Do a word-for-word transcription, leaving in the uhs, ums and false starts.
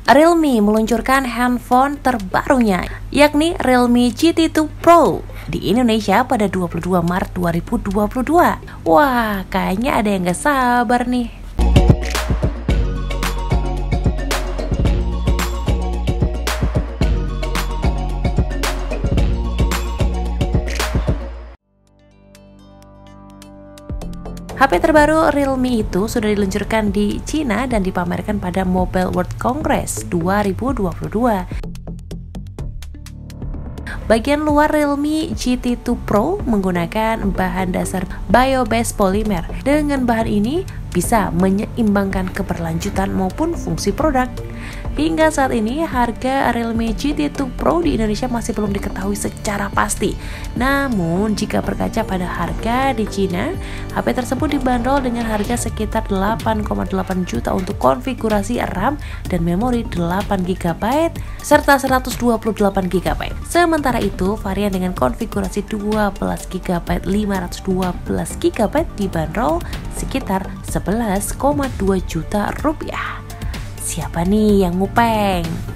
Realme meluncurkan handphone terbarunya, yakni Realme G T dua Pro di Indonesia pada dua puluh dua Maret dua ribu dua puluh dua. Wah, kayaknya ada yang gak sabar nih. H P terbaru Realme itu sudah diluncurkan di Cina dan dipamerkan pada Mobile World Congress dua ribu dua puluh dua. Bagian luar Realme G T dua Pro menggunakan bahan dasar bio-based polymer. Dengan bahan ini bisa menyeimbangkan keberlanjutan maupun fungsi produk. Hingga saat ini harga Realme G T dua Pro di Indonesia masih belum diketahui secara pasti. Namun jika berkaca pada harga di Cina, H P tersebut dibanderol dengan harga sekitar delapan koma delapan juta untuk konfigurasi RAM dan memori delapan giga byte serta seratus dua puluh delapan giga byte. Sementara itu, varian dengan konfigurasi dua belas giga byte lima ratus dua belas giga byte dibanderol sekitar sebelas koma dua juta rupiah. Siapa nih yang ngupeng?